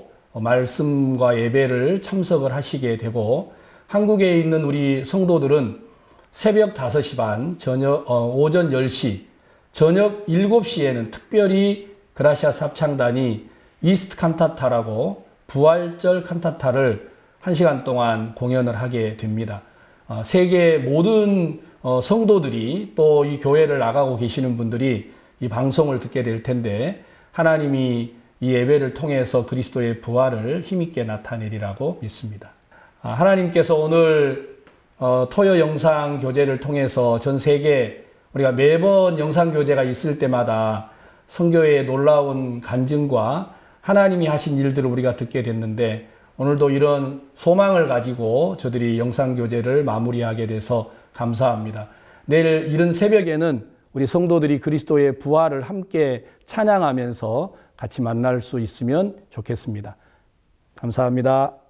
말씀과 예배를 참석을 하시게 되고 한국에 있는 우리 성도들은 새벽 다섯 시 반, 저녁, 어, 오전 열 시, 저녁 일곱 시에는 특별히 그라시아스 합창단이 이스트 칸타타라고 부활절 칸타타를 한 시간 동안 공연을 하게 됩니다. 어, 세계 모든 어, 성도들이 또 이 교회를 나가고 계시는 분들이 이 방송을 듣게 될 텐데 하나님이 이 예배를 통해서 그리스도의 부활을 힘있게 나타내리라고 믿습니다. 아, 하나님께서 오늘 어, 토요 영상 교제를 통해서 전 세계 우리가 매번 영상 교제가 있을 때마다 선교회의 놀라운 간증과 하나님이 하신 일들을 우리가 듣게 됐는데 오늘도 이런 소망을 가지고 저들이 영상 교제를 마무리하게 돼서 감사합니다. 내일 이른 새벽에는 우리 성도들이 그리스도의 부활을 함께 찬양하면서 같이 만날 수 있으면 좋겠습니다. 감사합니다.